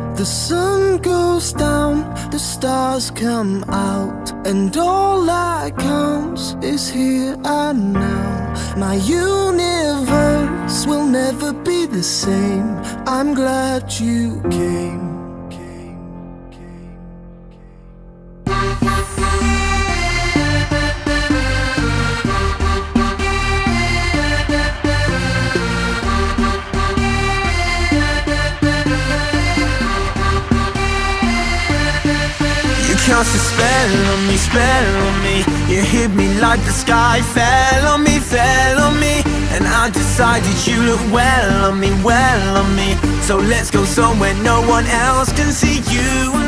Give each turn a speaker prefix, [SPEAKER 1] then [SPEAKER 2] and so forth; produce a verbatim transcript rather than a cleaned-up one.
[SPEAKER 1] The sun goes down, the stars come out, and all that counts is here and now. My universe will never be the same. I'm glad you came.
[SPEAKER 2] Cast a spell on me, spell on me. You hit me like the sky fell on me, fell on me. And I decided you look well on me, well on me. So let's go somewhere no one else can see you